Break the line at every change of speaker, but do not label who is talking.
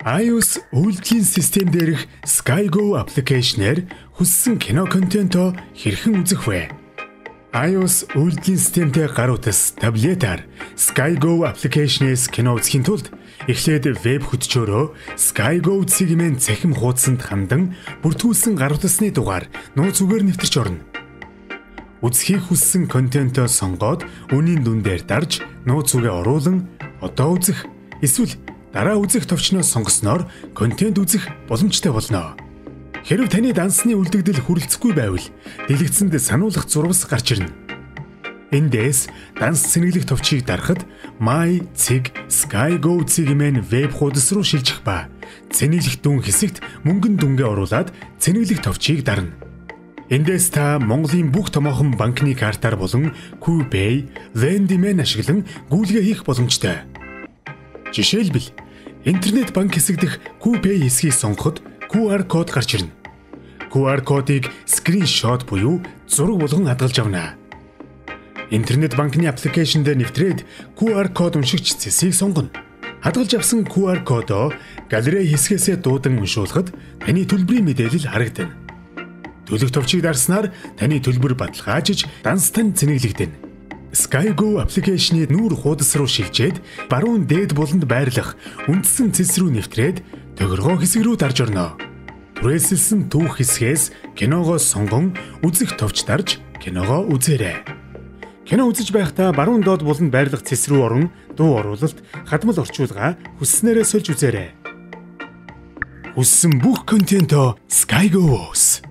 iOS үйлдвэрлэлийн систем дээрх SkyGo аппликейшнээр хүссэн кино контентоо хэрхэн үзэх вэ? iOS үйлдвэрлэлийн системтэй гар утас таблетаар SkyGo аппликейшнээс кино үзэхийн тулд эхлээд веб хөтчөөрөө SkyGo цэгмэн цахим хуудсанд хандан бүртгүүлсэн гар утасны дугаар нууц үгээр нэвтэрч орно. Үзэхийг хүссэн контентоо сонгоод үнийн дүндээр дарж нууц үгээ оруулан одоо үзэх эсвэл дараа үзэх товчноос сонгосноор контент үзэх боломжтой болно. Хэрэв таны дансны үлдэгдэл хүрэлцэхгүй байвал дэлгэцэнд сануулгах зурвас гарч ирнэ. Эндээс данс цэнэглэх товчийг дарахад My цэг SkyGo цэгмэн веб хуудас руу шилжих ба цэнэглэх дүн хэсэгт мөнгөн дүнгээ оруулаад цэнэглэх товчийг дарна. Эндээс та Монголын бүх томоохон банкны картаар болон QPay, Vendiman ашиглан гүйлгээ хийх боломжтой. Жишээлбэл интернет банк хэсэг дэх QPay хэсгийг сонгоход QR код гарч ирнэ. QR кодыг скриншот буюу зураг болгон хадгалж авна. Интернет банкны аппликейшн дээр нэвтрээд QR код уншигч цэсийг сонгоно. Хадгалж авсан QR кодоо галерей хэсгээсээ дуудан уншуулхад таны төлбөрийн мэдээлэл харагдана. Төлөх товчийг дарснаар таны төлбөр баталгаажиж данстан цэнэглэгдэнэ. SkyGo аппликейшны нүүр хуудас руу шилжээд баруун дээд буланд байрлах үндсэн цэс рүү нэвтрээд тохиргоо хэсэг рүү дарж орно. Түрээсэлсэн түүх хэсгээс киногоо сонгон үзэх товч дарж киногоо үзээрэй. Кино үзэж байхдаа баруун доод буланд байрлах цэс рүү орон дуу оруулалт, хадмал орчуулга хүсснээрээ сольж үзээрэй. Хүссэн бүх контентоо SkyGo-с